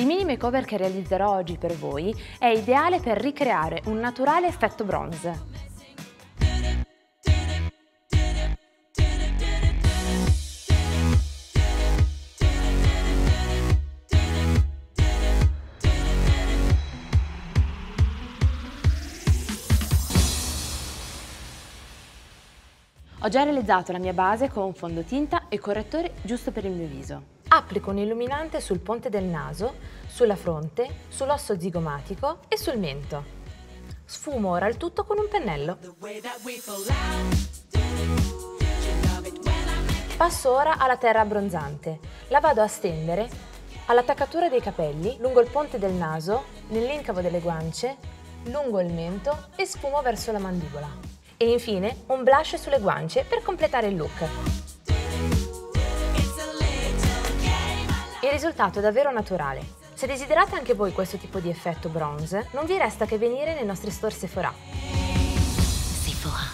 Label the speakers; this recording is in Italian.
Speaker 1: Il mini makeover che realizzerò oggi per voi è ideale per ricreare un naturale effetto bronze. Ho già realizzato la mia base con un fondotinta e correttore giusto per il mio viso. Applico un illuminante sul ponte del naso, sulla fronte, sull'osso zigomatico e sul mento. Sfumo ora il tutto con un pennello. Passo ora alla terra abbronzante. La vado a stendere all'attaccatura dei capelli, lungo il ponte del naso, nell'incavo delle guance, lungo il mento e sfumo verso la mandibola. E infine un blush sulle guance per completare il look. Il risultato è davvero naturale. Se desiderate anche voi questo tipo di effetto bronze, non vi resta che venire nei nostri store Sephora.
Speaker 2: Sephora.